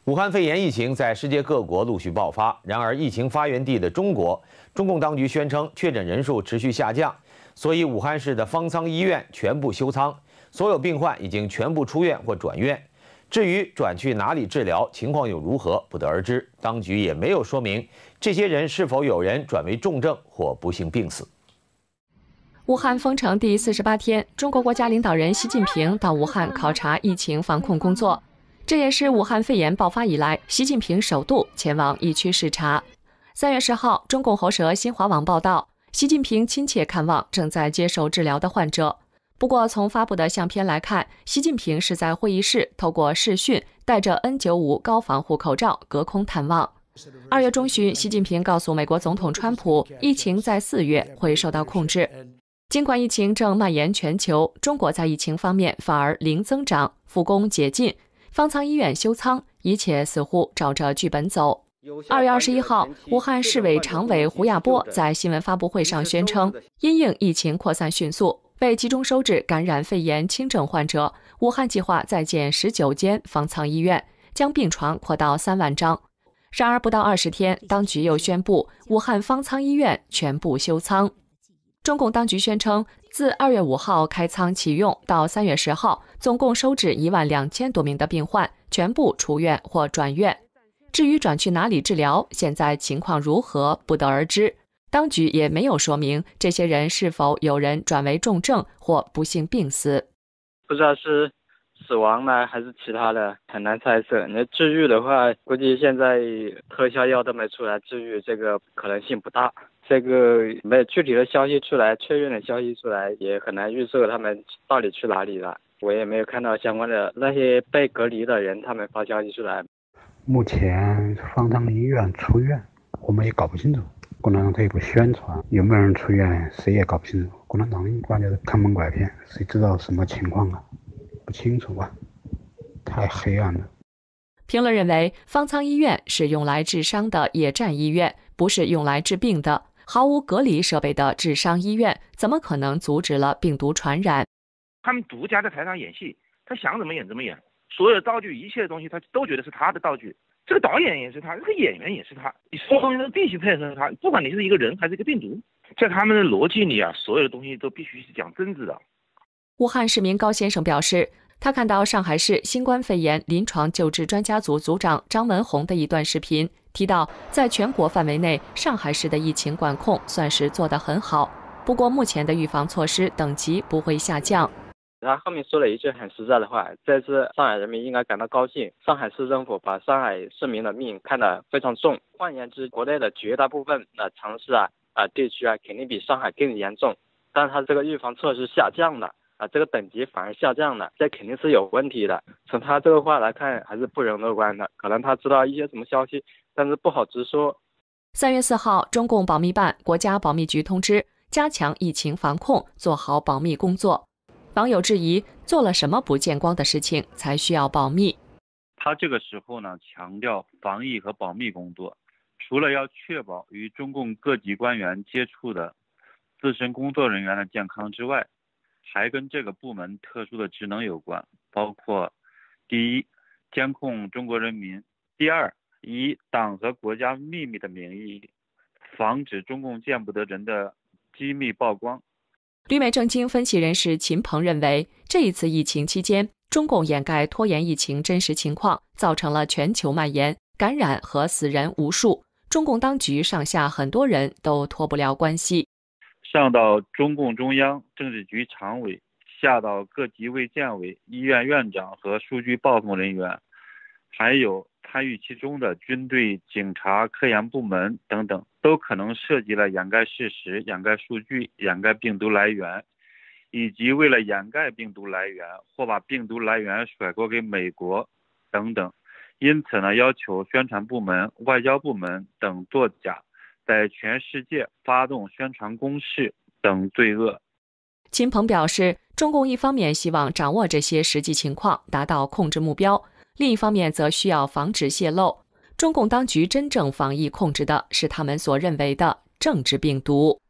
武汉肺炎疫情在世界各国陆续爆发，然而疫情发源地的中国，中共当局宣称确诊人数持续下降，所以武汉市的方舱医院全部休舱，所有病患已经全部出院或转院。至于转去哪里治疗，情况又如何，不得而知。当局也没有说明这些人是否有人转为重症或不幸病死。 武汉封城第48天，中国国家领导人习近平到武汉考察疫情防控工作。这也是武汉肺炎爆发以来，习近平首度前往疫区视察。3月10号，中共喉舌新华网报道，习近平亲切看望正在接受治疗的患者。不过，从发布的相片来看，习近平是在会议室透过视讯，戴着 N95 高防护口罩隔空探望。2月中旬，习近平告诉美国总统川普，疫情在4月会受到控制。尽管疫情正蔓延全球，中国在疫情方面反而零增长，复工解禁。方舱医院休舱，一切似乎照着剧本走。2月21号，武汉市委常委胡亚波在新闻发布会上宣称，因应疫情扩散迅速，被集中收治感染肺炎轻症患者，武汉计划再建19间方舱医院，将病床扩到3万张。然而不到20天，当局又宣布武汉方舱医院全部休舱。中共当局宣称，自2月5号开舱启用到3月10号，总共收治12000多名的病患，全部出院或转院。至于转去哪里治疗，现在情况如何，不得而知。当局也没有说明这些人是否有人转为重症或不幸病死。 不知道是死亡呢，还是其他的，很难猜测。那治愈的话，估计现在特效药都没出来，治愈这个可能性不大。这个没有具体的消息出来，确认的消息出来，也很难预测他们到底去哪里了。我也没有看到相关的那些被隔离的人，他们发消息出来。 目前方舱医院出院，我们也搞不清楚。共产党这一步宣传，有没有人出院，谁也搞不清楚。共产党关键是看门拐骗，谁知道什么情况啊？不清楚啊，太黑暗了。 评论认为，方舱医院是用来治伤的野战医院，不是用来治病的。毫无隔离设备的治伤医院，怎么可能阻止了病毒传染？ 他们独家在台上演戏，他想怎么演怎么演，所有的道具一切的东西，他都觉得是他的道具。这个导演也是他，这个演员也是他，你所有东西都必须配合他，不管你是一个人还是一个病毒，在他们的逻辑里啊，所有的东西都必须是讲政治的。 武汉市民高先生表示，他看到上海市新冠肺炎临床救治专家组组长张文宏的一段视频，提到在全国范围内，上海市的疫情管控算是做得很好，不过目前的预防措施等级不会下降。 他后面说了一句很实在的话，这次上海人民应该感到高兴，上海市政府把上海市民的命看得非常重。换言之，国内的绝大部分城市地区肯定比上海更严重，但是他这个预防措施下降了。这个等级反而下降了，这肯定是有问题的。从他这个话来看，还是不容乐观的。可能他知道一些什么消息，但是不好直说。 3月4号，中共保密办、国家保密局通知，加强疫情防控，做好保密工作。网友质疑，做了什么不见光的事情才需要保密？ 他这个时候呢，强调防疫和保密工作，除了要确保与中共各级官员接触的自身工作人员的健康之外，还跟这个部门特殊的职能有关，包括第一，监控中国人民；第二，以党和国家秘密的名义，防止中共见不得人的机密曝光。 旅美政经分析人士秦鹏认为，这一次疫情期间，中共掩盖拖延疫情真实情况，造成了全球蔓延，感染和死人无数。中共当局上下很多人都脱不了关系。 上到中共中央政治局常委，下到各级卫健委、医院院长和数据报送人员，还有参与其中的军队、警察、科研部门等等，都可能涉及了掩盖事实、掩盖数据、掩盖病毒来源，以及为了掩盖病毒来源或把病毒来源甩锅给美国等等。因此呢，要求宣传部门、外交部门等作假，在全世界发动宣传攻势等罪恶。 秦鹏表示，中共一方面希望掌握这些实际情况，达到控制目标，另一方面则需要防止泄露。中共当局真正防疫控制的是他们所认为的政治病毒。